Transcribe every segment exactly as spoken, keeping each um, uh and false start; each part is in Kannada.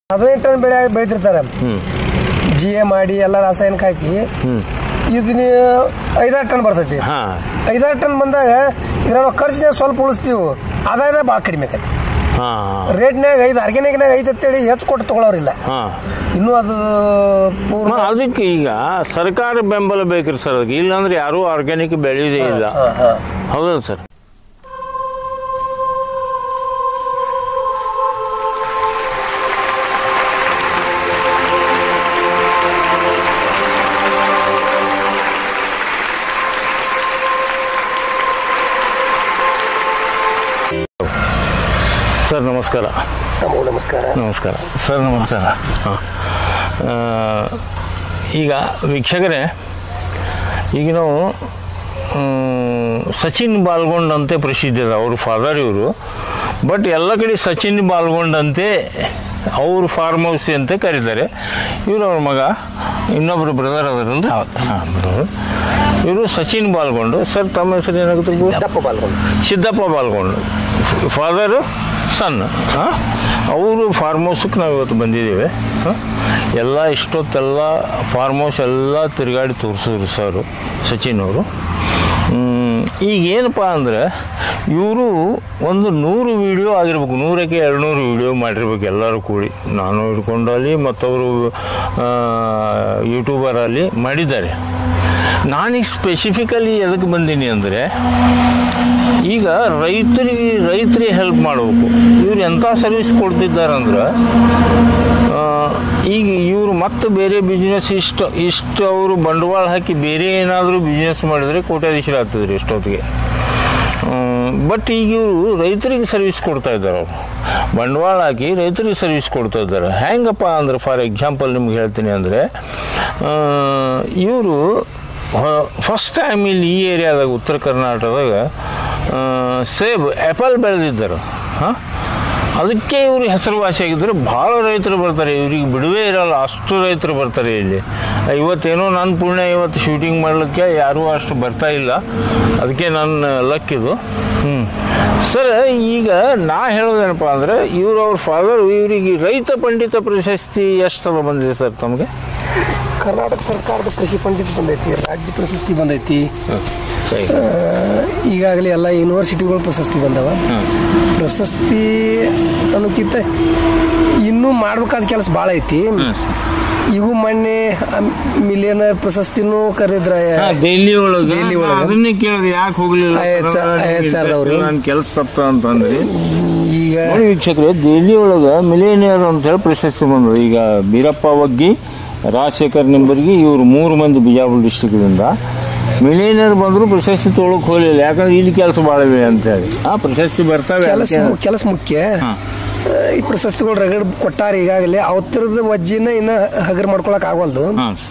ಹದಿನೈದು ಟನ್ ಬೆಳೆ ಬೆಳೆದಿರ್ತಾರೆ, ಜಿ ಎ ಮಾಡಿ ಎಲ್ಲ ರಾಸಾಯನಿಕ ಹಾಕಿ ಇದನ್ನ ಐದಾರು ಟನ್ ಬರ್ತೈತಿ. ಐದಾರು ಟನ್ ಬಂದಾಗ ಇದ್ರ ಖರ್ಚಿನಾಗ ಸ್ವಲ್ಪ ಉಳಿಸ್ತೀವಿ, ಆದಾಯದ ಭಾಳ ಕಡಿಮೆ ಆಕೈತಿ. ರೇಟ್ನಾಗ ಐದು ಆರ್ಗ್ಯಾನಿಕ್ನಾಗ ಐದು ಅಂತೇಳಿ ಹೆಚ್ಚು ಕೊಟ್ಟು ತಗೊಳ್ಳೋರಿಲ್ಲ. ಇನ್ನೂ ಅದು ಪೂರ್ಣ ಅದಕ್ಕೆ ಈಗ ಸರ್ಕಾರ ಬೆಂಬಲ ಬೇಕ್ರಿ ಸರ್. ಅದಕ್ಕೆ ಇಲ್ಲಾಂದ್ರೆ ಯಾರೂ ಆರ್ಗ್ಯಾನಿಕ್ ಬೆಳೆಯೋದೇ ಇಲ್ಲ. ಹೌದಾ ಸರ್? ಸರ್ ನಮಸ್ಕಾರ. ನಮಸ್ಕಾರ. ನಮಸ್ಕಾರ ಸರ್. ನಮಸ್ಕಾರ. ಹಾಂ, ಈಗ ವೀಕ್ಷಕರೇ, ಈಗ ನಾವು ಸಚಿನ್ ಬಾಲ್ಗೊಂಡ್ ಅಂತೆ ಪ್ರಸಿದ್ಧಿ ಅದ ಅವ್ರ ಫಾದರ್ ಇವರು. ಬಟ್ ಎಲ್ಲ ಕಡೆ ಸಚಿನ್ ಬಾಲ್ಗೊಂಡ್ ಅಂತೆ ಅವ್ರ ಫಾರ್ಮ್ ಹೌಸ್ ಅಂತ ಕರೀತಾರೆ. ಇವರು ಅವ್ರ ಮಗ, ಇನ್ನೊಬ್ಬರು ಬ್ರದರ್ ಅದರಲ್ಲ. ಹಾಂ, ಬ್ರದರ್. ಇವರು ಸಚಿನ್ ಬಾಲ್ಗೊಂಡು. ಸರ್ ತಮ್ಮ ಹೆಸರು ಏನಾಗುತ್ತೆ? ಸಿದ್ದಪ್ಪ ಬಾಲ್ಗೊಂಡು. Siddappa Balgondu, father son. ಹಾಂ, ಅವರು ಫಾರ್ಮ್ ಹೌಸಕ್ಕೆ ನಾವು ಇವತ್ತು ಬಂದಿದ್ದೇವೆ. ಹಾಂ, ಎಲ್ಲ ಇಷ್ಟೊತ್ತೆಲ್ಲ ಫಾರ್ಮ್ ಹೌಸ್ ಎಲ್ಲ ತಿರುಗಾಡಿ ತೋರಿಸಿದ್ರು ಸರು ಸಚಿನ್ ಅವರು. ಈಗ ಏನಪ್ಪ ಅಂದರೆ ಇವರು ಒಂದು ನೂರು ವೀಡಿಯೋ ಆಗಿರ್ಬೇಕು, ನೂರಕ್ಕೆ ಎರಡು ನೂರು ವೀಡಿಯೋ ಮಾಡಿರ್ಬೇಕು ಎಲ್ಲರೂ ಕೂಡಿ. ನಾನು ಹಿಡ್ಕೊಂಡಲ್ಲಿ ಮತ್ತವರು ಯೂಟ್ಯೂಬರಲ್ಲಿ ಮಾಡಿದ್ದಾರೆ. ನಾನೀಗ ಸ್ಪೆಸಿಫಿಕಲಿ ಎದಕ್ಕೆ ಬಂದೀನಿ ಅಂದರೆ, ಈಗ ರೈತರಿಗೆ ರೈತರಿಗೆ ಹೆಲ್ಪ್ ಮಾಡಬೇಕು. ಇವ್ರು ಎಂಥ ಸರ್ವಿಸ್ ಕೊಡ್ತಿದ್ದಾರಂದ್ರೆ, ಈಗ ಇವರು ಮತ್ತೆ ಬೇರೆ ಬಿಸ್ನೆಸ್ ಇಷ್ಟು ಇಷ್ಟು ಅವರು ಬಂಡವಾಳ ಹಾಕಿ ಬೇರೆ ಏನಾದರೂ ಬಿಸ್ನೆಸ್ ಮಾಡಿದರೆ ಕೋಟ್ಯಾಧೀಶರು ಆಗ್ತದ್ರಿ ಇಷ್ಟೊತ್ತಿಗೆ. ಬಟ್ ಈಗ ಇವರು ರೈತರಿಗೆ ಸರ್ವಿಸ್ ಕೊಡ್ತಾ ಇದ್ದಾರೆ. ಅವರು ಬಂಡವಾಳ ಹಾಕಿ ರೈತರಿಗೆ ಸರ್ವಿಸ್ ಕೊಡ್ತಾ ಇದ್ದಾರೆ. ಹೆಂಗಪ್ಪ ಅಂದ್ರೆ, ಫಾರ್ ಎಕ್ಸಾಂಪಲ್ ನಿಮ್ಗೆ ಹೇಳ್ತೀನಿ ಅಂದರೆ, ಇವರು ಫಸ್ಟ್ ಟೈಮ್ ಇಲ್ಲಿ ಈ ಏರಿಯಾದಾಗ ಉತ್ತರ ಕರ್ನಾಟಕದಾಗ ಸೇಬ್ ಆ್ಯಪಲ್ ಬೆಳೆದಿದ್ದರು. ಹಾಂ, ಅದಕ್ಕೆ ಇವರು ಹೆಸರುವಾಸಿಯಾಗಿದ್ದರು. ಭಾಳ ರೈತರು ಬರ್ತಾರೆ, ಇವ್ರಿಗೆ ಬಿಡುವೇ ಇರೋಲ್ಲ, ಅಷ್ಟು ರೈತರು ಬರ್ತಾರೆ ಇಲ್ಲಿ. ಇವತ್ತೇನೋ ನನ್ನ ಪುಣ್ಯ, ಇವತ್ತು ಶೂಟಿಂಗ್ ಮಾಡಲಿಕ್ಕೆ ಯಾರೂ ಅಷ್ಟು ಬರ್ತಾ ಇಲ್ಲ, ಅದಕ್ಕೆ ನನ್ನ ಲಕ್ಕಿದು. ಹ್ಞೂ ಸರ್, ಈಗ ನಾ ಹೇಳೋದೇನಪ್ಪ ಅಂದರೆ, ಇವರು ಅವ್ರ ಫಾದರ್ ಇವರಿಗೆ ರೈತ ಪಂಡಿತ ಪ್ರಶಸ್ತಿ ಎಷ್ಟು ಸಲ ಬಂದಿದೆ ಸರ್ ತಮಗೆ? ಕರ್ನಾಟಕ ಸರ್ಕಾರದ ಕೃಷಿ ಪಂಡಿತ ಬಂದೈತಿ, ರಾಜ್ಯ ಪ್ರಶಸ್ತಿ ಬಂದೈತಿ, ಈಗಾಗಲೇ ಎಲ್ಲ ಯೂನಿವರ್ಸಿಟಿಗಳು ಪ್ರಶಸ್ತಿ ಬಂದವ. ಪ್ರಶಸ್ತಿ ಅನ್ನೋಕ್ಕಿಂತ ಇನ್ನೂ ಮಾಡ್ಬೇಕಾದ ಕೆಲಸ ಭಾಳ ಐತಿ. ಇವು ಮೊನ್ನೆ ಮಿಲಿಯನರ್ ಪ್ರಶಸ್ತಿನೂ ಕರೆದಿದ್ರ ದೆಹಲಿ ಒಳಗೆ. ಅದನ್ನೇ ಕೇಳಿದೆ, ಯಾಕೆ ಹೋಗ್ಲಿಲ್ಲ ನನ್ನ ಕೆಲಸ ಸತ್ತ ಅಂತಂದ್ರೆ. ಈಗ ವೀಕ್ಷಕರೇ, ದೆಹಲಿ ಒಳಗೆ ಮಿಲಿಯನಿಯರ್ ಅಂತ ಹೇಳಿ ಪ್ರಶಸ್ತಿ ಬಂದದ. ಈಗ ಬೀರಪ್ಪ ವಗ್ಗಿ, ರಾಜಶೇಖರ್ ನಿಂಬರ್ಗಿ, ಇವರು ಮೂರು ಮಂದಿ ಬಿಜಾಪುರ ಡಿಸ್ಟಿಕ್ದಿಂದ ಮಿಲಿಯನಿಯರ್ ಬಂದರೂ ಪ್ರಶಸ್ತಿ ತೊಗೊಳಕ್ ಹೋಗಲಿಲ್ಲ. ಯಾಕಂದ್ರೆ ಇಲ್ಲಿ ಕೆಲಸ ಭಾಳ ಇವೆ ಅಂತೇಳಿ. ಆ ಪ್ರಶಸ್ತಿ ಬರ್ತಾವೆ, ಕೆಲಸ ಕೆಲಸ ಮುಖ್ಯ. ಈ ಪ್ರಶಸ್ತಿಗಳು ರಗಡ್ ಕೊಟ್ಟಾರ ಈಗಾಗಲೇ. ಅವತ್ತರದ ವಜ್ಜಿನ ಇನ್ನು ಹಗರ್ ಮಾಡ್ಕೊಳಕ್ ಆಗವಲ್ದು.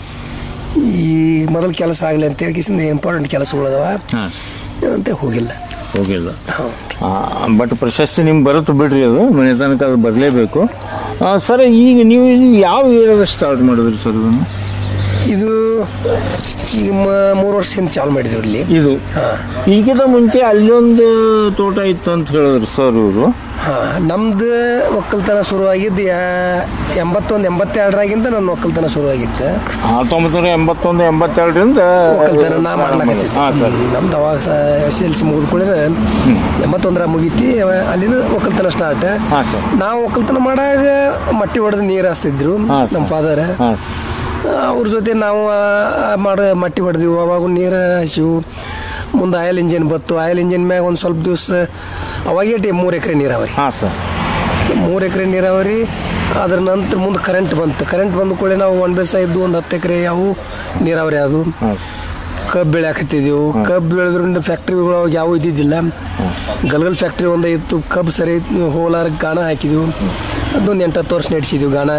ಈ ಮೊದಲು ಕೆಲಸ ಆಗಲಿ ಅಂತ ಹೇಳಿ ಇಂಪಾರ್ಟೆಂಟ್ ಕೆಲಸಗಳದವ ಅಂತ ಹೋಗಿಲ್ಲ ಹೋಗಿಲ್ಲ ಬಟ್ ಪ್ರಶಸ್ತಿ ನಿಮ್ಗೆ ಬರುತ್ತೆ ಬಿಡ್ರಿ, ಅದು ಮನೆ ತನಕ ಅದು ಬರಲೇಬೇಕು. ಸರ್, ಈಗ ನೀವು ಯಾವ ಏರಿಯಾದ ಸ್ಟಾರ್ಟ್ ಮಾಡಿದ್ರಿ ಸರ್ ಇದನ್ನು? ಇದು ಈಗ ಮೂರು ವರ್ಷದಿಂದ ಚಾಲು ಮಾಡಿದೇವ್ರಿ ಇಲ್ಲಿ. ಇದು ಈಗಿಂತ ಮುಂಚೆ ಅಲ್ಲೊಂದು ತೋಟ ಇತ್ತು ಅಂತ ಹೇಳಿದ್ರು ಸರ್ ಇವರು. ಹಾಂ, ನಮ್ದು ಒಕ್ಕಲ್ತನ ಶುರುವಾಗಿದ್ದು ಎಂಬತ್ತೊಂದು ಎಂಬತ್ತೆರಡರಾಗಿಂದ ನನ್ನ ಒಕ್ಕಲ್ತನ ಶುರುವಾಗಿತ್ತು. ಹತ್ತೊಂಬತ್ತು ನೂರ ಎಂಬತ್ತೊಂದು ಎಂಬತ್ತೆರಡರಿಂದ ಒಕ್ಕಲ್ತನ ನಾ ಮಾಡ್ಲಾಕತ್ತಿದ್ದೆ. ನಮ್ದು ಅವಾಗ ಎಸ್ ಎಲ್ ಸಿ ಮುಗಿದ್ಕೊಳ್ಳಿ ಎಂಬತ್ತೊಂದರ ಮುಗೀತಿ. ಅಲ್ಲಿಂದ ಒಕ್ಕಲ್ತನ ಸ್ಟಾರ್ಟ್. ನಾವು ಒಕ್ಕಲ್ತನ ಮಾಡಾಗ ಮಟ್ಟಿ ಹೊಡೆದು ನೀರು ಹಾಸ್ತಿದ್ರು ನಮ್ಮ ಫಾದರ್. ಅವ್ರ ಜೊತೆ ನಾವು ಮಾಡೋ ಮಟ್ಟಿ ಹೊಡೆದಿವು. ಅವಾಗ ನೀರು ಹಸಿವು. ಮುಂದೆ ಆಯಿಲ್ ಇಂಜಿನ್ ಬತ್ತು. ಆಯಿಲ್ ಇಂಜಿನ್ ಮ್ಯಾಗ ಒಂದು ಸ್ವಲ್ಪ ದಿವಸ ಅವಾಗೇ ಮೂರು ಎಕರೆ ನೀರಾವರಿ. ಹಾಂ ಸರ್, ಮೂರು ಎಕರೆ ನೀರಾವರಿ. ಅದ್ರ ನಂತರ ಮುಂದೆ ಕರೆಂಟ್ ಬಂತು. ಕರೆಂಟ್ ಬಂದ ಕೂಡಲೇ ನಾವು ಒನ್ ಬೇಸ ಇದ್ದು ಒಂದು ಹತ್ತು ಎಕರೆ ಅವು ನೀರಾವರಿ. ಅದು ಕಬ್ಬು ಬೆಳೆ ಹಾಕತ್ತಿದ್ದೆವು. ಕಬ್ಬು ಬೆಳೆದ್ರಿಂದ ಫ್ಯಾಕ್ಟ್ರಿಗಳು ಅವಾಗ ಯಾವ ಇದ್ದಿದ್ದಿಲ್ಲ. ಗಲ್ಗಲ್ ಫ್ಯಾಕ್ಟ್ರಿ ಒಂದೇ ಇತ್ತು. ಕಬ್ಬು ಸರಿ ಹೋಲಾರ ಗಾಣ ಹಾಕಿದೆವು. ಅದೊಂದು ಎಂಟು ಹತ್ತು ವರ್ಷ ನಡೆಸಿದ್ವಿ ಗಾಣ.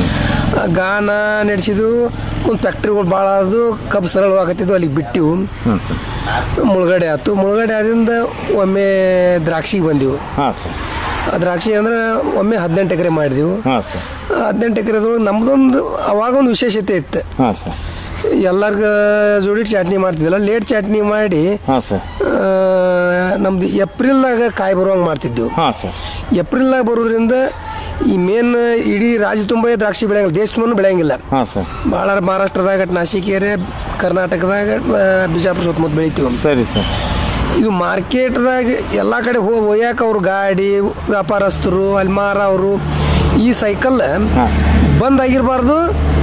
ಗಾಣ ನಡೆಸಿದ್ವು. ಒಂದು ಫ್ಯಾಕ್ಟ್ರಿಗಳು ಭಾಳ ಆದವು. ಕಬ್ಬು ಸರಳವಾಗತ್ತಿದ್ವು, ಅಲ್ಲಿಗೆ ಬಿಟ್ಟಿವು. ಮುಳುಗಡೆ ಆಯ್ತು. ಮುಳುಗಡೆ ಆದ್ರಿಂದ ಒಮ್ಮೆ ದ್ರಾಕ್ಷಿಗೆ ಬಂದೆವು. ದ್ರಾಕ್ಷಿ ಅಂದ್ರೆ ಒಮ್ಮೆ ಹದಿನೆಂಟು ಎಕರೆ ಮಾಡಿದೆವು. ಹದಿನೆಂಟು ಎಕರೆದೊಳಗೆ ನಮ್ದೊಂದು ಅವಾಗೊಂದು ವಿಶೇಷತೆ ಇತ್ತು. ಎಲ್ಲರಿಗ ಜೋಡಿ ಚಟ್ನಿ ಮಾಡ್ತಿದ್ದಿಲ್ಲ. ಲೇಟ್ ಚಟ್ನಿ ಮಾಡಿ ನಮ್ದು ಏಪ್ರಿಲ್ದಾಗ ಕಾಯಿ ಬರುವಂಗೆ ಮಾಡ್ತಿದ್ದೆವು. ಏಪ್ರಿಲ್ದಾಗ ಬರೋದ್ರಿಂದ ಈ ಮೇನ್ ಇಡೀ ರಾಜ್ಯ ತುಂಬ ದ್ರಾಕ್ಷಿ ಬೆಳೆಯಂಗಿಲ್ಲ, ದೇಶ ತುಂಬ ಬೆಳೆಯಂಗಿಲ್ಲ. ಹಾಂ ಸರ್. ಭಾಳ ಮಹಾರಾಷ್ಟ್ರದಾಗ ನಾಸಿಕ್ ಏರಿಯಾ, ಕರ್ನಾಟಕದಾಗ ಬಿಜಾಪುರ ಸುತ್ತಮುತ್ತ ಬೆಳಿತೀವಿ. ಸರಿ ಸರ್. ಇದು ಮಾರ್ಕೆಟ್ದಾಗ ಎಲ್ಲ ಕಡೆ ಹೋಗಿ ಒಯ್ಯಾಕ ಅವ್ರು ಗಾಡಿ ವ್ಯಾಪಾರಸ್ಥರು ಅಲ್ಲಿ ಮಾರ ಅವರು ಈ ಸೈಕಲ್ ಬಂದ್ ಆಗಿರಬಾರ್ದು.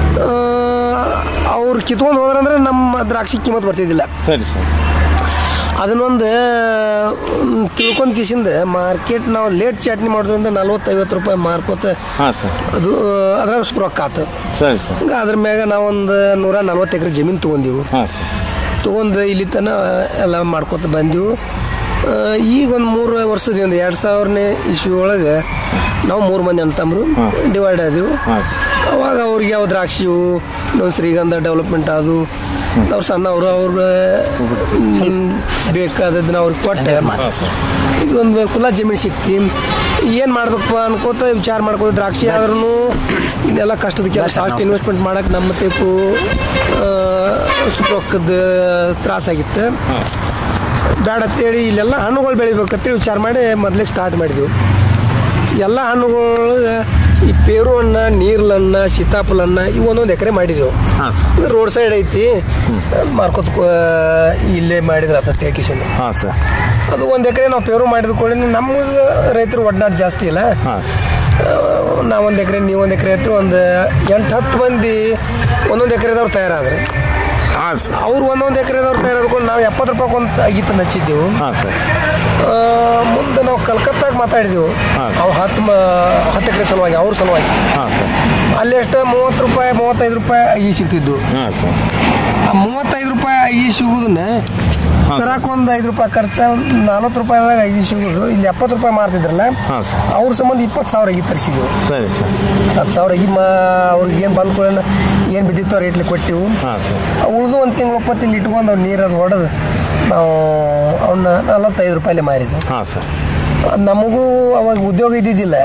ಅವ್ರು ಕಿತ್ಕೊಂಡು ಹೋದ್ರಂದ್ರೆ ನಮ್ಮ ದ್ರಾಕ್ಷಿ ಕಿಮ್ಮತ್ ಬರ್ತಿದ್ದಿಲ್ಲ. ಸರಿ ಸರ್. ಅದನ್ನೊಂದು ತಿಳ್ಕೊಂಡ್ ಕಿಸಿಂದ ಮಾರ್ಕೆಟ್ ನಾವು ಲೇಟ್ ಚಟ್ನಿ ಮಾಡೋದ್ರಿಂದ ನಲ್ವತ್ತೈವತ್ತು ರೂಪಾಯಿ ಮಾರ್ಕೋತ ಅದು ಅದ್ರಾಗ ರೊಕ್ಕ ಆತು. ಹಂಗೆ ಅದ್ರ ಮ್ಯಾಗ ನಾವೊಂದು ನೂರ ನಲ್ವತ್ತು ಎಕರೆ ಜಮೀನು ತೊಗೊಂಡಿವು. ತೊಗೊಂಡು ಇಲ್ಲಿ ತನ ಎಲ್ಲ ಮಾಡ್ಕೊತ ಬಂದೆವು. ಈಗ ಒಂದು ಮೂರು ವರ್ಷದಿಂದ ಎರಡು ಸಾವಿರನೇ ಇಸ್ವಿ ಒಳಗೆ ನಾವು ಮೂರು ಮಂದಿ ಅಂತಂಬ್ರು ಡಿವೈಡ್ ಆದೆವು. ಅವಾಗ ಅವ್ರಿಗೆ ಯಾವ ದ್ರಾಕ್ಷಿವು ಇನ್ನೊಂದು ಶ್ರೀಗಂಧ ಡೆವಲಪ್ಮೆಂಟ್ ಆದವು. ಅವ್ರು ಸಣ್ಣವರು ಅವ್ರ ಬೇಕಾದದನ್ನ ಅವ್ರಿಗೆ ಕೊಟ್ಟೆ. ಇದೊಂದು ಕುಲ ಜಮೀನು ಸಿಕ್ತಿ. ಏನು ಮಾಡ್ಬೇಕಪ್ಪ ಅನ್ಕೋತ ವಿಚಾರ ಮಾಡ್ಕೋತ ದ್ರಾಕ್ಷಿ ಆದ್ರೂ ಇನ್ನೆಲ್ಲ ಕಷ್ಟದ ಕೆಲಸ, ಅಷ್ಟು ಇನ್ವೆಸ್ಟ್ಮೆಂಟ್ ಮಾಡಕ್ಕೆ ನಮ್ಮ ತೇಕು ರೊಕ್ಕದ ತ್ರಾಸಾಗಿತ್ತು. ಬೇಡ ಅಂತೇಳಿ ಇಲ್ಲೆಲ್ಲ ಹಣ್ಣುಗಳು ಬೆಳಿಬೇಕಂತೇಳಿ ವಿಚಾರ ಮಾಡಿ ಮೊದಲಿಗೆ ಸ್ಟಾರ್ಟ್ ಮಾಡಿದೆವು. ಎಲ್ಲ ಹಣ್ಣುಗಳು ಈ ಪೇರು ಹಣ್ಣು, ನೀರ್ಲಣ್ಣ, ಸೀತಾಫಲ ಹಣ್ಣು ಇವು ಒಂದೊಂದು ಎಕರೆ ಮಾಡಿದೆವು. ರೋಡ್ ಸೈಡ್ ಐತಿ, ಮಾರ್ಕೋತ್ ಇಲ್ಲೇ ಮಾಡಿದ್ರೆ ಆತ ತೇಕಿಶನ್. ಅದು ಒಂದು ಎಕರೆ ನಾವು ಪೇರು ಮಾಡಿದ ಕೂಡ ನಮ್ಗೆ ರೈತರು ಒಡನಾಟ ಜಾಸ್ತಿ ಇಲ್ಲ. ನಾವೊಂದು ಎಕರೆ ನೀವೊಂದು ಎಕರೆ ಹತ್ರ ಒಂದು ಎಂಟು ಹತ್ತು ಮಂದಿ ಒಂದೊಂದು ಎಕರೆದವ್ರು ತಯಾರಾದ್ರೆ ಅವ್ರು ಒಂದೊಂದು ಎಕರೆದವ್ರು ತಯಾರಾದ್ಕೊಂಡು ನಾವು ಎಪ್ಪತ್ತು ರೂಪಾಯಿ ಒಂದು ಗೀತಂದು ಹಚ್ಚಿದ್ದೆವು. ಮುಂದೆ ನಾವು ಕಲ್ಕತ್ತಾಗ ಮಾತಾಡಿದೆವು. ಅವು ಹತ್ತು ಹತ್ತು ಎಕರೆ ಸಲುವಾಗಿ ಅವ್ರ ಸಲುವಾಗಿ ಅಲ್ಲಿ ಎಷ್ಟು ಮೂವತ್ತು ರೂಪಾಯಿ ಮೂವತ್ತೈದು ರೂಪಾಯಿ ಈ ಸಿಗ್ತಿದ್ದು. ಆ ಮೂವತ್ತೈದು ರೂಪಾಯಿ ಈ ಸಿಗುದನ್ನ ತರಕ್ಕೆ ಒಂದು ಐದು ರೂಪಾಯಿ ಖರ್ಚ, ನಲ್ವತ್ತು ರೂಪಾಯಿದಾಗ ಐದು ಸಿಗೋದು. ಇಲ್ಲಿ ಎಪ್ಪತ್ತು ರೂಪಾಯಿ ಮಾರ್ತಿದ್ರಲ್ಲ ಅವ್ರ ಸಂಬಂಧ ಇಪ್ಪತ್ತು ಸಾವಿರ ಈ ತರಿಸಿದ್ವು. ಹತ್ತು ಸಾವಿರ ಈ ಮಾ ಅವ್ರಿಗೆ ಏನು ಬಂದ್ಕೊಳ್ಳೋಣ ಏನು ಬಿದ್ದಿತ್ತು ರೇಟ್ಲಿ ಕೊಟ್ಟಿವು. ಉಳಿದು ಒಂದು ತಿಂಗಳು ಒಪ್ಪತ್ತು ಇಲ್ಲಿ ಇಟ್ಕೊಂಡು ಅವ್ರು ನೀರದು ಹೊಡೆದು ನಾವು ಅವನ್ನ ನಲ್ವತ್ತೈದು ರೂಪಾಯಿಲೆ ಮಾರಿದ್ವಿ. ನಮಗೂ ಅವಾಗ ಉದ್ಯೋಗ ಇದ್ದಿದ್ದಿಲ್ಲ.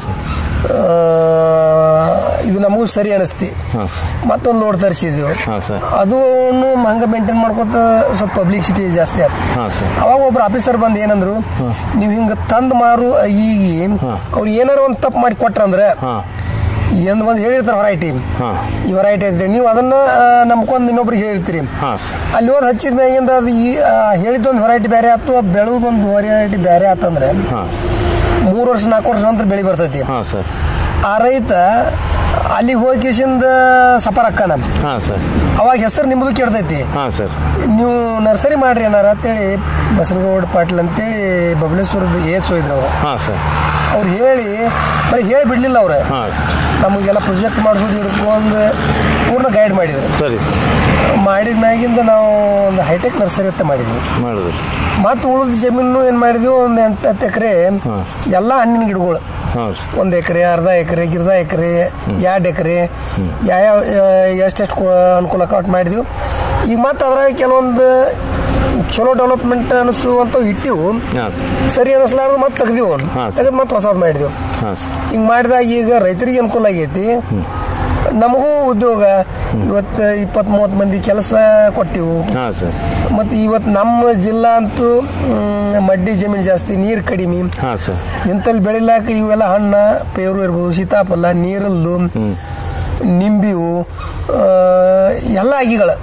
ಇದು ನಮಗೂ ಸರಿ ಅನಿಸ್ತಿ. ಮತ್ತೊಂದು ಲೋಡ್ ತರಿಸಿದ್ವಿ. ಅದು ಹಂಗೆ ಮೇಂಟೈನ್ ಮಾಡ್ಕೊತ ಸ್ವಲ್ಪ ಪಬ್ಲಿಸಿಟಿ ಜಾಸ್ತಿ ಆಯ್ತು. ಅವಾಗ ಒಬ್ರು ಆಫೀಸರ್ ಬಂದು ಏನಂದ್ರು, ನೀವು ಹಿಂಗೆ ತಂದು ಮಾರು ಈಗ ಅವ್ರು ಏನಾರು ಒಂದು ತಪ್ಪು ಮಾಡಿ ಕೊಟ್ರಂದ್ರೆ ಏನು ಒಂದು ಹೇಳಿರ್ತಾರೆ ವೆರೈಟಿ, ಈ ವೆರೈಟಿ ಐತಿ ನೀವು ಅದನ್ನ ನಮ್ಕೊಂದು ಇನ್ನೊಬ್ರಿಗೆ ಹೇಳಿರ್ತೀರಿ. ಅಲ್ಲಿ ಹೋದ್ ಹಚ್ಚಿದ ಮ್ಯಾಗಿಂದ ಅದು ಈ ಹೇಳಿದ್ದೊಂದು ವೆರೈಟಿ ಬೇರೆ ಆಯ್ತು, ಬೆಳೆದೊಂದು ವೆರೈಟಿ ಬೇರೆ ಆತಂದ್ರೆ ಮೂರು ವರ್ಷ ನಾಲ್ಕು ವರ್ಷ ನಂತರ ಬೆಳೆ ಬರ್ತೈತಿ. ಆ ರೈತ ಅಲ್ಲಿಗೆ ಹೋಗಿ ಕಿಶಿಂದ ಸಫರ್ ಅಕ್ಕ ನಮ್ ಅವಾಗ ಹೆಸರು ನಿಮ್ಮದು ಕೆಡ್ತೈತಿ. ನೀವು ನರ್ಸರಿ ಮಾಡ್ರಿ ಏನಾರ ಅಂತೇಳಿ ಬಸನಗೌಡ ಪಾಟೀಲ್ ಅಂತೇಳಿ ಬಬಲೇಶ್ವರದ ಏಚ್ ಹೋಯ್ದ್ರು ಅವ್ರು. ಅವ್ರು ಹೇಳಿ ಬರೀ ಹೇಳಿ ಬಿಡ್ಲಿಲ್ಲ ಅವ್ರೆ, ನಮಗೆಲ್ಲ ಪ್ರೊಜೆಕ್ಟ್ ಮಾಡಿಸೋದು ಹಿಡ್ಕೊಂಡು ಪೂರ್ಣ ಗೈಡ್ ಮಾಡಿದ್ರು. ಸರಿ ಮಾಡಿದ ಮ್ಯಾಗಿಂದ ನಾವು ಒಂದು ಹೈಟೆಕ್ ನರ್ಸರಿ ಅಂತ ಮಾಡಿದ್ವಿ. ಮತ್ತು ಉಳಿದ ಜಮೀನು ಏನು ಮಾಡಿದ್ವಿ, ಒಂದು ಎಂಟು ಹತ್ತು ಎಕರೆ ಎಲ್ಲ ಹಣ್ಣಿನ ಗಿಡಗಳು, ಒಂದು ಎಕರೆ ಅರ್ಧ ಎಕರೆ ಗಿರ್ಧ ಎಕರೆ ಎರಡು ಎಕರೆ ಯಾವ್ಯಾವ ಎಷ್ಟೆಷ್ಟು ಅನುಕೂಲ ಕಟ್ ಮಾಡಿದ್ವಿ. ಈಗ ಮತ್ತೆ ಅದ್ರಾಗ ಕೆಲವೊಂದು ಚಲೋ ಡೆವಲಪ್ಮೆಂಟ್ ಅನಿಸುವಂತ ಇಟ್ಟಿವು, ಸರಿ ಅನಿಸ್ಲಾರ್ದು ಮತ್ತೆ ತೆಗ್ದಿವು, ತೆಗೆದು ಮತ್ತೆ ಹೊಸದು ಮಾಡಿದೆವು. ಹಿಂಗೆ ಮಾಡಿದಾಗ ಈಗ ರೈತರಿಗೆ ಅನುಕೂಲ ಆಗೈತಿ, ನಮಗೂ ಉದ್ಯೋಗ. ಇವತ್ತು ಇಪ್ಪತ್ತ್ ಮೂವತ್ತು ಮಂದಿ ಕೆಲಸ ಕೊಟ್ಟಿವು. ಮತ್ತು ಇವತ್ತು ನಮ್ಮ ಜಿಲ್ಲಾ ಅಂತೂ ಮಡ್ಡಿ ಜಮೀನು ಜಾಸ್ತಿ, ನೀರು ಕಡಿಮೆ. ಇಂಥಲ್ಲಿ ಬೆಳಿಲಾಕ ಇವೆಲ್ಲ ಹಣ್ಣ ಪೇರು ಇರ್ಬೋದು, ಸೀತಾಫಲ, ನೀರಲ್ಲು, ನಿಂಬಿವು ಎಲ್ಲ ಅಗಿಗಳು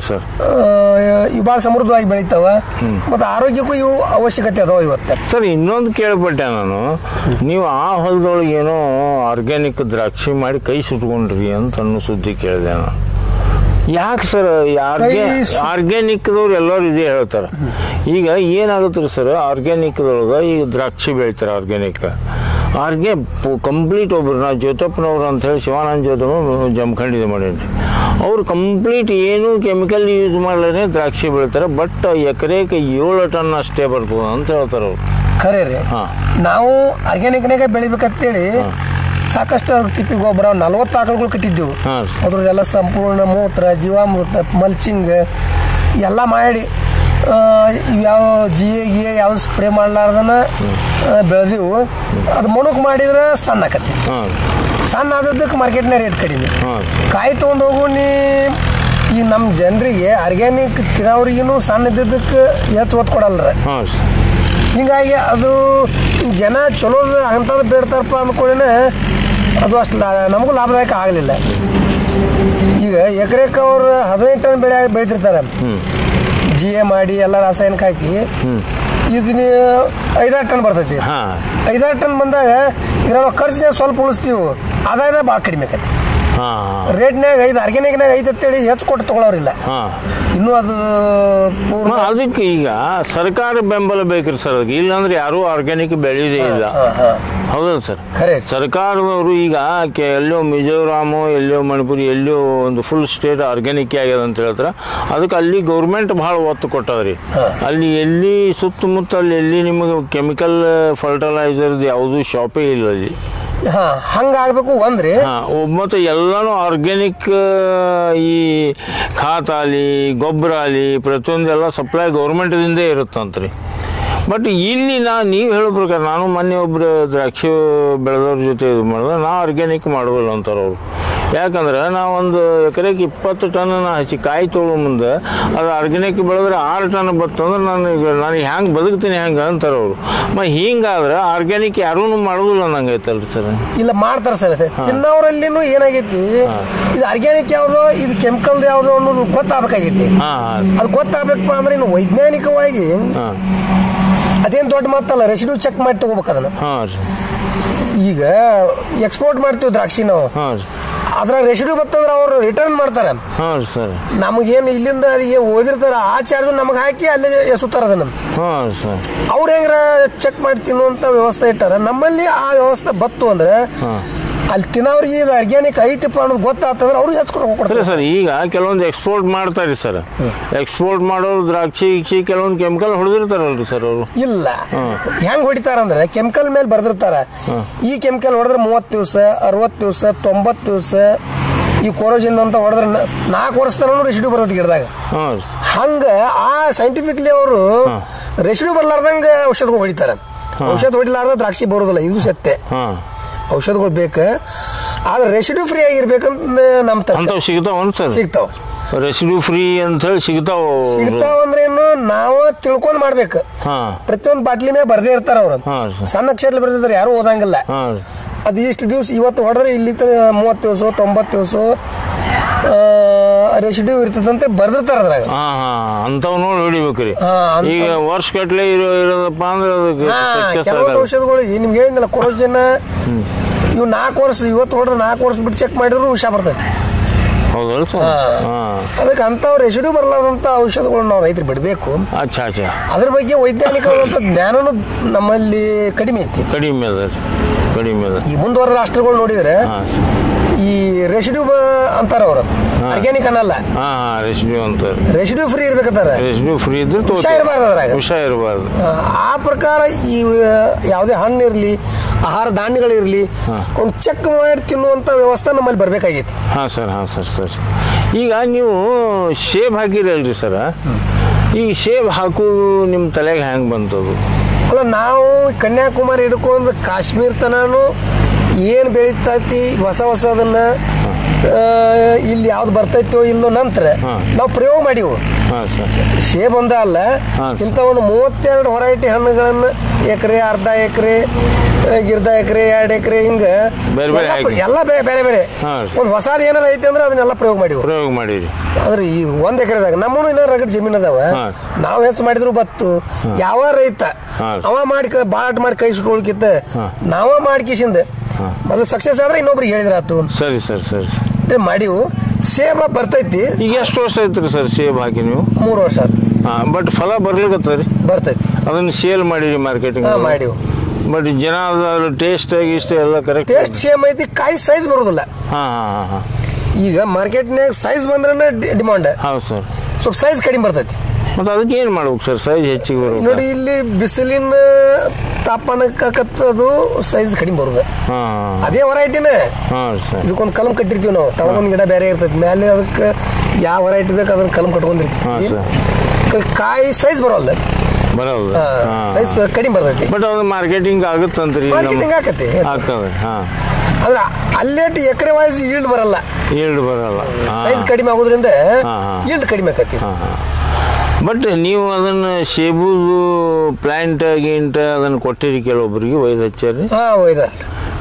ಇವು ಭಾಳ ಸಮೃದ್ಧವಾಗಿ ಬೆಳಿತಾವ. ಮತ್ತು ಆರೋಗ್ಯಕ್ಕೂ ಇವು ಅವಶ್ಯಕತೆ ಅದಾವ ಇವತ್ತು. ಸರ್ ಇನ್ನೊಂದು ಕೇಳ್ಪಟ್ಟೆ ನಾನು, ನೀವು ಆ ಹೊಲದೊಳಗೆ ಏನೋ ಆರ್ಗ್ಯಾನಿಕ್ ದ್ರಾಕ್ಷಿ ಮಾಡಿ ಕೈ ಸುಟ್ಕೊಂಡ್ರಿ ಅಂತ ಅನ್ನೋ ಸುದ್ದಿ ಕೇಳಿದೆ ನಾನು. ಯಾಕೆ ಸರ್ ಆರ್ಗ್ಯಾನಿಕ್ದವ್ರು ಎಲ್ಲರೂ ಇದೇ ಹೇಳ್ತಾರೆ. ಈಗ ಏನಾಗುತ್ತೆ ಸರ್, ಆರ್ಗ್ಯಾನಿಕ್ದೊಳಗೆ ಈಗ ದ್ರಾಕ್ಷಿ ಬೆಳಿತಾರೆ. ಆರ್ಗ್ಯಾನಿಕ್ ಆರ್ಗ್ಯಾ ಕಂಪ್ಲೀಟ್ ಒಬ್ರು ನಾವು ಜ್ಯೋತಪ್ಪನವ್ರು ಅಂತ ಹೇಳಿ ಶಿವಾನಂದ ಜ್ಯೋತಪ್ಪ ಜಮಖಂಡಿದೆ ಮಾಡೀನಿ. ಅವ್ರು ಕಂಪ್ಲೀಟ್ ಏನು ಕೆಮಿಕಲ್ ಯೂಸ್ ಮಾಡಲೇ ದ್ರಾಕ್ಷಿ ಬೆಳಿತಾರೆ. ಬಟ್ ಎಕರೆಗೆ ಏಳು ಟನ್ ಅಷ್ಟೇ ಬರ್ತದೆ ಅಂತ ಹೇಳ್ತಾರೆ ಅವ್ರು. ಖರೆ ರೀ. ನಾವು ಆರ್ಗ್ಯಾನಿಕ್ನಾಗ ಬೆಳಿಬೇಕಂತೇಳಿ ಸಾಕಷ್ಟು ತಿಪ್ಪಿ ಗೊಬ್ಬರ ನಲ್ವತ್ತು ಆಕಳುಗಳು ಕಟ್ಟಿದ್ದೆವು. ಅದ್ರದ್ದೆಲ್ಲ ಸಂಪೂರ್ಣ ಮೂತ್ರ, ಜೀವಾಮೃತ, ಮಲ್ಚಿಂಗ್ ಎಲ್ಲ ಮಾಡಿ ಯಾವ ಜಿ ಎ ಗಿ ಯಾವ ಸ್ಪ್ರೇ ಮಾಡ್ಲಾರ್ದನ ಬೆಳೆದೆವು. ಅದು ಮೊಣಕ್ ಮಾಡಿದ್ರೆ ಸಣ್ಣ ಆಕತಿ. ಸಣ್ಣ ಆದದ್ದಕ್ಕೆ ಮಾರ್ಕೆಟ್ನ ರೇಟ್ ಕಡಿಮೆ. ಕಾಯಿ ತೊಗೊಂಡು ಹೋಗು ನೀ. ಈಗ ನಮ್ಮ ಜನರಿಗೆ ಆರ್ಗ್ಯಾನಿಕ್ ತಿನ್ನೋರಿಗೂ ಸಣ್ಣ ಇದ್ದದಕ್ಕೆ ಹೆಚ್ಚು ಒತ್ತು ಕೊಡಲ್ರ. ಹಿಂಗಾಗಿ ಅದು ಜನ ಚಲೋ ಅಂಥದ್ದು ಬೇಡ್ತಾರಪ್ಪ ಅಂದ್ಕೊಳ್ಳೇನೆ ಅದು ಅಷ್ಟು ನಮಗೂ ಲಾಭದಾಯಕ ಆಗಲಿಲ್ಲ. ಈಗ ಎಕರೆಕ್ಕೆ ಅವ್ರು ಹದಿನೆಂಟು ಟನ್ ಬೆಳೆ ಬೆಳಿತಿರ್ತಾರೆ, ಜಿ ಎ ಮಾಡಿ ಎಲ್ಲ ರಾಸಾಯನಿಕ ಹಾಕಿ. ಇದನ್ನ ಐದಾರು ಟನ್ ಬರ್ತೈತಿ. ಐದಾರು ಟನ್ ಬಂದಾಗ ಇರೋ ಖರ್ಚಿನಾಗ ಸ್ವಲ್ಪ ಉಳಿಸ್ತೀವಿ, ಆದಾಯದ ಭಾಳ ಕಡಿಮೆ ಆಕೈತಿ. ರೇಟ್ನಾಗ ಐದು ಆರ್ಗ್ಯಾನಿಕ್ನಾಗ ಐದು ಅಂತೇಳಿ ಹೆಚ್ಚು ಕೊಟ್ಟು ತಗೊಳ್ಳೋರಿಲ್ಲ. ಇನ್ನೂ ಅದು ಪೂರ್ಣ ಅದಕ್ಕೆ ಈಗ ಸರ್ಕಾರ ಬೆಂಬಲ ಬೇಕ್ರಿ ಸರ್. ಅದಕ್ಕೆ ಇಲ್ಲಾಂದ್ರೆ ಯಾರೂ ಆರ್ಗ್ಯಾನಿಕ್ ಬೆಳೆಯೋದೇ ಇಲ್ಲ. ಹೌದಲ್ಲ ಸರ್? ಖರೆ. ಸರ್ಕಾರದವರು ಈಗ ಎಲ್ಲೋ ಮಿಜೋರಾಮು, ಎಲ್ಲೋ ಮಣಿಪುರ, ಎಲ್ಲೋ ಒಂದು ಫುಲ್ ಸ್ಟೇಟ್ ಆರ್ಗ್ಯಾನಿಕ್ ಆಗ್ಯದ ಅಂತ ಹೇಳ್ತಾರೆ. ಅದಕ್ಕೆ ಅಲ್ಲಿ ಗೌರ್ಮೆಂಟ್ ಭಾಳ ಒತ್ತು ಕೊಟ್ಟದ್ರಿ. ಅಲ್ಲಿ ಎಲ್ಲಿ ಸುತ್ತಮುತ್ತ ಅಲ್ಲಿ ಎಲ್ಲಿ ನಿಮಗೆ ಕೆಮಿಕಲ್ ಫರ್ಟಿಲೈಸರ್ದು ಯಾವುದೂ ಶಾಪೇ ಇಲ್ಲ ಅಲ್ಲಿ. ಹಾ, ಹಂಗಾಗಬೇಕು ಒಂದ್ರಿ. ಮತ್ತು ಎಲ್ಲಾನು ಆರ್ಗ್ಯಾನಿಕ್ ಈ ಖಾತಾಲಿ ಗೊಬ್ಬರ ಆಗಲಿ ಪ್ರತಿಯೊಂದೆಲ್ಲ ಸಪ್ಲೈ ಗೌರ್ಮೆಂಟ್ದಿಂದೇ ಇರುತ್ತಂತ್ರಿ. ಬಟ್ ಇಲ್ಲಿ ನಾ ನೀವು ಹೇಳೋ ಪ್ರಕಾರ ನಾನು ಮೊನ್ನೆ ಒಬ್ಬರು ದ್ರಾಕ್ಷಿ ಬೆಳೆದವ್ರ ಜೊತೆ ಇದು ಮಾಡಿದ್ರೆ ನಾ ಆರ್ಗ್ಯಾನಿಕ್ ಮಾಡೋದಿಲ್ಲ ಅಂತಾರೆ ಅವರು. ಯಾಕಂದ್ರೆ ನಾವೊಂದು ಎಕರೆಗೆ ಇಪ್ಪತ್ತು ಟನ್ ಹಚ್ಚಿ ಕಾಯಿ ತೊಗೊಳ್ಳೋ ಮುಂದೆ ಅದು ಆರ್ಗ್ಯಾನಿಕ್ ಬೆಳೆದ್ರೆ ಆರು ಟನ್ ಬರ್ತಂದ್ರೆ ನನಗೆ ನನಗೆ ಹ್ಯಾಂಗೆ ಬದುಕ್ತೀನಿ ಹೆಂಗೆ ಅಂತಾರೆ ಅವರು. ಮ ಹಿಂಗಾದ್ರೆ ಆರ್ಗ್ಯಾನಿಕ್ ಯಾರೂ ಮಾಡೋದಿಲ್ಲ ನಂಗೆ ಐತಲ್ರಿ ಸರ್? ಇಲ್ಲ, ಮಾಡ್ತಾರೆ ಸರ್. ತಿನ್ನೋರಲ್ಲಿನೂ ಏನಾಗೈತಿ, ಇದು ಆರ್ಗ್ಯಾನಿಕ್ ಯಾವುದೋ ಇದು ಕೆಮಿಕಲ್ ಯಾವುದೋ ಅನ್ನೋದು ಗೊತ್ತಾಗಬೇಕಾಗೈತಿ. ಅದು ಗೊತ್ತಾಗಬೇಕಪ್ಪ ಅಂದ್ರೆ ಇನ್ನು ವೈಜ್ಞಾನಿಕವಾಗಿ ಅದೇನು ದೊಡ್ಡ ಮಾತಲ್ಲ, ರೆಸಿಡ್ಯೂ ಚೆಕ್ ಮಾಡಿ ತಗೋಬೇಕು ಅದನ್ನು. ಈಗ ಎಕ್ಸ್ಪೋರ್ಟ್ ಮಾಡ್ತೀವಿ ದ್ರಾಕ್ಷಿ ನಾವು, ಅದ್ರ ರೆಸಿಡ್ಯೂ ಬರ್ತಂದ್ರೆ ಅವ್ರು ರಿಟರ್ನ್ ಮಾಡ್ತಾರೆ. ನಮಗೇನು ಇಲ್ಲಿಂದ ಓದಿರ್ತಾರ ಆ ಚಾರ್ಜ್ ನಮಗೆ ಹಾಕಿ ಅಲ್ಲೇ ಎಸುತ್ತಾರ ಅದನ್ನ. ಅವ್ರು ಹೆಂಗ್ರ ಚೆಕ್ ಮಾಡಿ ತಿನ್ನುವಂತ ವ್ಯವಸ್ಥೆ ಇಟ್ಟಾರ. ನಮ್ಮಲ್ಲಿ ಆ ವ್ಯವಸ್ಥೆ ಬತ್ತು ಅಂದ್ರೆ ಅಲ್ಲಿ ತಿನ್ನೋರಿಗೆ ಇದು ಆರ್ಗ್ಯಾನಿಕ್ ಐತಿಪ್ಪ ಅನ್ನೋದು ಗೊತ್ತಾಗ್ತಂದ್ರೆ ಅವ್ರಿಗೆ ಹಚ್ಕೊಂಡು ಕೊಡ್ತಾರೆ ಸರ್. ಈಗ ಕೆಲವೊಂದು ಎಕ್ಸ್ಪೋರ್ಟ್ ಮಾಡ್ತಾರೆ ಸರ್. ಎಕ್ಸ್ಪೋರ್ಟ್ ಮಾಡೋರು ದ್ರಾಕ್ಷಿ ಇಕ್ಷಿ ಕೆಲವೊಂದು ಕೆಮಿಕಲ್ ಹೊಡೆದಿರ್ತಾರಲ್ರಿ ಸರ್ ಅವರು? ಇಲ್ಲ, ಹೆಂಗ್ ಹೊಡಿತಾರಂದ್ರೆ ಕೆಮಿಕಲ್ ಮೇಲೆ ಬರ್ದಿರ್ತಾರ. ಈ ಕೆಮಿಕಲ್ ಹೊಡೆದ್ರೆ ಮೂವತ್ತು ದಿವಸ, ಅರವತ್ತು ದಿವಸ, ತೊಂಬತ್ತು ದಿವಸ, ಈ ಕೊರೋಜಿನ್ ಅಂತ ಹೊಡೆದ್ರೆ ನಾಲ್ಕು ವರ್ಷ ತನೂ ರೆಸಿಡ್ಯೂ ಬರ್ತದೆ ಗಿಡದಾಗ. ಹಂಗ ಆ ಸೈಂಟಿಫಿಕ್ಲಿ ಅವರು ರೆಸಿಡ್ಯೂ ಬರ್ಲಾರ್ದಂಗ ಔಷಧಗಳು ಹೊಡಿತಾರೆ. ಔಷಧ ಹೊಡಿಲಾರ್ದ ದ್ರಾಕ್ಷಿ ಬರೋದಿಲ್ಲ, ಇದು ಸತ್ಯ. ಔಷಧಗಳು ಬೇಕು, ಆದ್ರೆ ರೆಸಿಡ್ಯೂ ಫ್ರೀ ಆಗಿರ್ಬೇಕಂತ ನಮ್ಮ ಸಿಗ್ತಾವ ಸಿಗ್ತಾವ ರೆಸಿಡ್ಯೂ ಫ್ರೀ ಅಂತ ಹೇಳಿ ಸಿಗ್ತಾವ. ಸಿಗ್ತಾವ ಅಂದ್ರೆ ಏನು ನಾವು ತಿಳ್ಕೊಂಡ್ ಮಾಡ್ಬೇಕು. ಪ್ರತಿಯೊಂದು ಬಾಟ್ಲಿ ಮೇಲೆ ಬರ್ದೇ ಇರ್ತಾರ ಅವ್ರು, ಸಣ್ಣ ಅಕ್ಷರ ಬರ್ದಿರ್ತಾರೆ, ಯಾರು ಓದಂಗಿಲ್ಲ. ಅದು ಇಷ್ಟು ದಿವ್ಸ ಇವತ್ತು ಹೊಡೆದ್ರೆ ಇಲ್ಲಿ ಮೂವತ್ತು ದಿವಸ, ತೊಂಬತ್ತು ದಿವಸ ರೆಸಿಡ್ಯೂ ಇರ್ತದಂತೆ ಬರ್ದಿರ್ತಾರ ಅದ್ರಾಗ. ಅಂತವ್ ನೋಡಿ ಹೊಡಿಬೇಕ್ರಿ. ಈಗ ವರ್ಷ ಗಟ್ಲೆ ಇರೋ ಇರೋದಪ್ಪ ಅಂದ್ರೆ ಕೆಲವೊಂದು ಔಷಧಗಳು ನಿಮ್ಗೆ ಹೇಳಿದ್ನಲ್ಲ ಕೊರೋಜಿನ್, ಇವು ನಾಲ್ಕು ವರ್ಷ ಇವತ್ತು ಹೊಡೆದ್ರೆ ನಾಲ್ಕು ವರ್ಷ ಬಿಟ್ಟು ಚೆಕ್ ಮಾಡಿದ್ರು ವಿಷ ಬರ್ತೈತಿ. ಹೌದಲ್ಲ ಸರ್? ಅದಕ್ಕೆ ಅಂಥವು ರೆಸಿಡ್ಯೂ ಬರಲಾರಂತ ಔಷಧಗಳು ನಾವು ರೈತರು ಬಿಡಬೇಕು. ಅಚ್ಚಾ ಅಚ್ಚಾ ಅದ್ರ ಬಗ್ಗೆ ವೈಜ್ಞಾನಿಕವಾದಂಥ ಜ್ಞಾನನೂ ನಮ್ಮಲ್ಲಿ ಕಡಿಮೆ ಐತಿ. ಕಡಿಮೆ ಅದ ಕಡಿಮೆ ಅದ. ಈ ಮುಂದುವರೆದ ರಾಷ್ಟ್ರಗಳು ನೋಡಿದ್ರೆ ಈ ರೆಸಿಡ್ಯೂ ಅಂತಾರ ಅವರು, ಆರ್ಗ್ಯಾನಿಕ್ ಅನ್ನಲ್ಲ, ರೆಸಿಡ್ಯೂ ಅಂತಾರೆ. ರೆಸಿಡ್ಯೂ ಫ್ರೀ ಇರ್ಬೇಕಂತಾರ. ರೆಸಿಡ್ಯೂ ಫ್ರೀ ಇದ್ರೆ ವಿಷ ಇರಬಾರ್ದು ಅದ್ರಾಗ, ವಿಷ ಇರಬಾರ್ದು. ಆ ಪ್ರಕಾರ ಈ ಯಾವುದೇ ಹಣ್ಣು ಇರಲಿ, ಆಹಾರ ಧಾನ್ಯಗಳಿರಲಿ, ಒಂದು ಚೆಕ್ ಮಾಡಿ ತಿನ್ನುವಂಥ ವ್ಯವಸ್ಥೆ ನಮ್ಮಲ್ಲಿ ಬರ್ಬೇಕಾಗಿತ್ತು. ಹಾಂ ಸರ್, ಹಾಂ ಸರ್ ಸರ್ ಈಗ ನೀವು ಶೇಬ್ ಹಾಕಿರಲ್ರಿ ಸರ್, ಈಗ ಶೇಬ್ ಹಾಕೋದು ನಿಮ್ಮ ತಲೆಗೆ ಹೆಂಗೆ ಬಂತದು? ಅಲ್ಲ, ನಾವು ಕನ್ಯಾಕುಮಾರಿ ಹಿಡ್ಕೊಂಡು ಕಾಶ್ಮೀರ ತನೂ ಏನು ಬೆಳೀತೈತಿ ಹೊಸ ಹೊಸದನ್ನ ಇಲ್ಲಿ ಯಾವ್ದು ಬರ್ತೈತೋ ಇಲ್ಲೋ ನಂತರ ನಾವು ಪ್ರಯೋಗ ಮಾಡಿವು. ಶೇಬ್ ಒಂದ ಅಲ್ಲ, ಇಂಥ ಒಂದು ಮೂವತ್ತೆರಡು ವೆರೈಟಿ ಹಣ್ಣುಗಳನ್ನ ಎಕರೆ, ಅರ್ಧ ಎಕರೆ, ಗಿರ್ಧ ಎಕರೆ, ಎರಡು ಎಕರೆ, ಹಿಂಗ ಎಲ್ಲ ಬೇರೆ ಬೇರೆ ಒಂದು ಹೊಸದ ಏನಾರ ಐತಿ ಅಂದ್ರೆ ಅದನ್ನೆಲ್ಲ ಪ್ರಯೋಗ ಮಾಡಿವು. ಪ್ರಯೋಗ ಮಾಡಿರಿ ಅಂದ್ರೆ ಈ ಒಂದ್ ಎಕರೆದಾಗ ನಮ್ಮನು ಇನ್ನೂ ರಗಡ್ ಜಮೀನ್ ಅದಾವ. ನಾವು ಹೆಚ್ಚು ಮಾಡಿದ್ರು ಬತ್ತು. ಯಾವ ರೈತ ಅವ ಮಾಡಿ ಬಾಟ್ ಮಾಡಿ ಕೈ ಸುಟ್ಕೊಳ್ಕಿತ್ತ ನಾವ ಮಾಡ್ಕಿಸಿಂದ ಮೊದಲು ಸಕ್ಸಸ್ ಆದ್ರೆ ಇನ್ನೊಬ್ರಿಗೆ ಹೇಳಿದ್ರ ಆತು. ಸರಿ ಸರ್ ಸರಿ ಮಾಡಿವು. ಸೇಬ ಬರ್ತೈತಿ. ಈಗ ಎಷ್ಟು ವರ್ಷ ಐತ್ರಿ ಸರ್ ಸೇಬ್ ಹಾಕಿ ನೀವು? ಮೂರು ವರ್ಷ ಆಯ್ತು. ಬಟ್ ಫಲ ಬರ್ಲಿಕ್ಕತ್ತರಿ? ಬರ್ತೈತಿ. ಅದನ್ನ ಸೇಲ್ ಮಾಡಿರಿ ಮಾರ್ಕೆಟಿಂಗ್? ಮಾಡಿವು. ಬಟ್ ಜನ ಟೇಸ್ಟ್ ಇಷ್ಟ ಎಲ್ಲ ಕರೆಕ್ಟ್? ಟೇಸ್ಟ್ ಸೇಮ್ ಐತಿ, ಕಾಯಿ ಸೈಜ್ ಬರೋದಿಲ್ಲ. ಹಾ ಹಾ ಹಾ ಈಗ ಮಾರ್ಕೆಟ್ನಾಗ ಸೈಜ್ ಬಂದ್ರೆ ಡಿಮಾಂಡ್. ಹೌದು ಸರ್. ಸ್ವಲ್ಪ ಸೈಜ್ ಕಡಿಮೆ ಬರ್ತೈತಿ. ಮತ್ತೆ ಅದಕ್ಕೆ ಏನ್ ಮಾಡ್ಬೇಕು ಸರ್ ಸೈಜ್ ಹೆಚ್ಚಿಗೆ ಬರೋದು? ನೋಡಿ, ಇಲ್ಲಿ ಬಿಸಿಲಿನ ತಾಪಮಾನಕ್ಕದು ಸೈಜ್ ಕಡಿಮೆ ಬರೋದು. ಅದೇ ವೆರೈಟಿನೇ. ಇದಕ್ಕೊಂದು ಕಲಂ ಕಟ್ಟಿರ್ತೀವಿ ನಾವು. ತಳಗೊಂದು ಗಿಡ ಬೇರೆ ಇರ್ತೈತಿ, ಮೇಲೆ ಅದಕ್ಕೆ ಯಾವ ವೆರೈಟಿ ಬೇಕು ಅದನ್ನ ಕಲಂ ಕಟ್ಕೊಂಡಿರ್ತೀವಿ. ಕಾಯಿ ಸೈಜ್ ಬರೋಲ್ಲ, ಬರೋಲ್ಲ, ಸೈಜ್ ಕಡಿಮೆ ಬರ್ತೈತಿ. ಬಟ್ ಅದು ಮಾರ್ಕೆಟಿಂಗ್ ಆಗುತ್ತಂತ್ರಿ? ಮಾರ್ಕೆಟಿಂಗ್ ಆಕತಿ. ಹಾ, ಆದ್ರೆ ಅಲ್ಲೇಟ್ ಎಕರೆ ವೈಸ್ ಈಲ್ಡ್ ಬರಲ್ಲ. ಈಲ್ಡ್ ಬರಲ್ಲ, ಸೈಜ್ ಕಡಿಮೆ ಆಗೋದ್ರಿಂದ ಈಲ್ಡ್ ಕಡಿಮೆ ಆಕತಿ. ಬಟ್ ನೀವು ಅದನ್ನ ಸೇಬುದು ಪ್ಲಾಂಟ್ ಗಿಂಟ ಅದನ್ನ ಕೊಟ್ಟಿರಿ ಕೆಲವೊಬ್ಬರಿಗೆ ಒಯ್ದು ಹಚ್ಚಾರಿ? ಹಾ, ಒಯ್ದಾರ.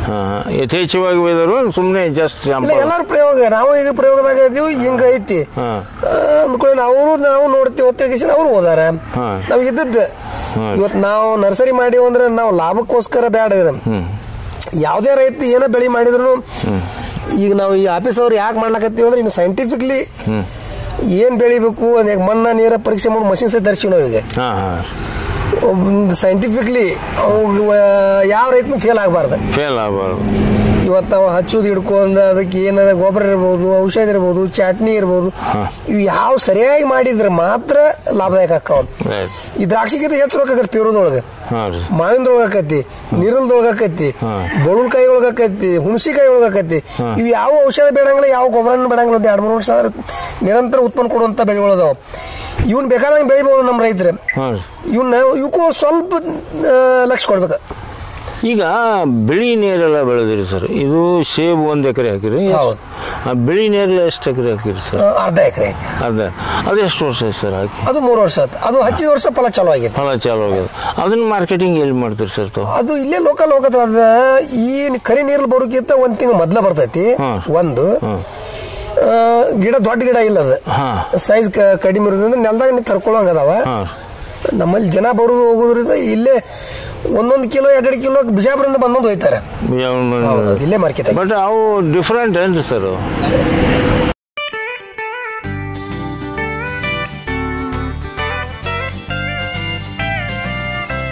ಹಾಂ ಯಥೇಚ್ಛವಾಗಿ ಒಯ್ದರು ಸುಮ್ಮನೆ ಜಸ್ಟ್ ಇಲ್ಲ ಎಲ್ಲರೂ ಪ್ರಯೋಗ ನಾವು ಈಗ ಪ್ರಯೋಗದಾಗ ಇದೀವಿ ಹಿಂಗ ಐತಿ ಅಂದ್ಕೊಳ್ಳಿ ನಾವು ನಾವು ನೋಡ್ತೀವಿ ಒತ್ತಿಗೆ ಅವರು ಹೋದಾರ ನಾವು ಇದ್ದದ್ದು ಇವತ್ತು ನಾವು ನರ್ಸರಿ ಮಾಡಿವಿ ಅಂದ್ರೆ ನಾವು ಲಾಭಕ್ಕೋಸ್ಕರ ಬೇಡ ಯಾವುದೇ ರೈತ ಏನೋ ಬೆಳೆ ಮಾಡಿದ್ರು ಈಗ ನಾವು ಈ ಆಫೀಸ್ ಅವ್ರು ಯಾಕೆ ಮಾಡ್ಲಾಕತ್ತೀವಿ ಅಂದ್ರೆ ಇನ್ನು ಸೈಂಟಿಫಿಕ್ಲಿ ಏನ್ ಬೆಳಿಬೇಕು ಅದೇ ಮಣ್ಣ ನೀರ ಪರೀಕ್ಷೆ ಮಾಡಿ ಮಷಿನ್ ಸಹ ತರಿಸಿ ನಾವು ಈಗ ಸೈಂಟಿಫಿಕ್ಲಿ ಯಾವ ರೈತನು ಫೇಲ್ ಆಗಬಾರ್ದು ಫೇಲ್ ಆಗಬಾರ್ದು ಇವತ್ತು ನಾವು ಹಚ್ಚೋದು ಹಿಡ್ಕೊಂಡು ಅದಕ್ಕೆ ಏನಾರ ಗೊಬ್ಬರ ಇರ್ಬೋದು ಔಷಧ ಇರ್ಬೋದು ಚಟ್ನಿ ಇರ್ಬೋದು ಇವು ಯಾವ ಸರಿಯಾಗಿ ಮಾಡಿದ್ರೆ ಮಾತ್ರ ಲಾಭದಾಯಕ ಆಕಾವ ಈ ದ್ರಾಕ್ಷಿಗಿಂತ ಹೆಚ್ಚು ರೊಕ್ಕ ಆಕತಿ ಪೇರೂದೊಳಗೆ ಮಾವಿನದೊಳಗೆ ಆಕತಿ ನೀರಲ್ದೊಳಗೆ ಆಕತಿ ಬಳುಳ್ಕಾಯಿ ಒಳಗೆ ಆಕತಿ ಹುಣಸಿಕಾಯಿ ಒಳಗೆ ಆಕತಿ ಇವು ಯಾವ ಔಷಧ ಬೇಡಂಗಿಲ್ಲ ಯಾವ ಗೊಬ್ಬರ ಬೇಡಂಗಿಲ್ಲ ಒಂದು ಎರಡು ಮೂರು ವರ್ಷ ನಿರಂತರ ಉತ್ಪನ್ನ ಕೊಡುವಂತ ಬೆಳೆಗಳದಾವ ಇವನ್ ಬೇಕಾದಂಗೆ ಬೆಳಿಬಹುದು ನಮ್ಮ ರೈತರು ಇವನ್ನ ಇವಕ್ಕೂ ಸ್ವಲ್ಪ ಲಕ್ಷ ಕೊಡ್ಬೇಕು ಈಗ ಬಿಳಿ ನೀರೆಲ್ಲ ಬೆಳೆದಿರಿ ಸರ್ ಇದು ಸೇಬು ಒಂದು ಎಕರೆ ಹಾಕಿರಿ ಬಿಳಿ ನೀರೆಲ್ಲ ಎಷ್ಟು ಎಕರೆ ಹಾಕಿರಿ ಸರ್ ಅರ್ಧ ಎಕರೆ ಅರ್ಧ ಅದು ಎಷ್ಟು ವರ್ಷ ಆಯ್ತು ಸರ್ ಹಾಕಿ ಅದು ಮೂರು ವರ್ಷ ಆಯ್ತು ಅದು ಹಚ್ಚಿದ ವರ್ಷ ಫಲ ಚಾಲು ಆಗಿದೆ ಫಲ ಚಾಲು ಆಗಿದೆ ಅದನ್ನ ಮಾರ್ಕೆಟಿಂಗ್ ಎಲ್ಲಿ ಮಾಡ್ತೀರಿ ಸರ್ ತಾವು ಅದು ಇಲ್ಲೇ ಲೋಕಲ್ ಹೋಗತ್ತ ಅದ ಈ ಕರಿ ನೀರಲ್ಲಿ ಬರೋಕ್ಕಿಂತ ಒಂದ್ ತಿಂಗಳು ಮೊದ್ಲ ಬರ್ತೈತಿ ಒಂದು ಗಿಡ ದೊಡ್ಡ ಗಿಡ ಇಲ್ಲ ಅದು ಸೈಜ್ ಕಡಿಮೆ ಇರೋದ್ರಿಂದ ನೆಲದಾಗ ಕರ್ಕೊಳ್ಳಂಗ ಅದಾವ ನಮ್ಮಲ್ಲಿ ಜನ ಬರೋದು ಹೋಗೋದ್ರಿಂದ ಇಲ್ಲೇ ಒಂದೊಂದು ಕಿಲೋ ಎರಡೆರಡು ಕಿಲೋ ಬಿಜಾಪುರದಿಂದ ಬಂದೊಂದು ಹೋಯ್ತಾರೆ ಇಲ್ಲೇ ಮಾರ್ಕೆಟ್ ಬಟ್ ಅವು ಡಿಫ್ರೆಂಟ್ ಏನ್ರಿ ಸರ್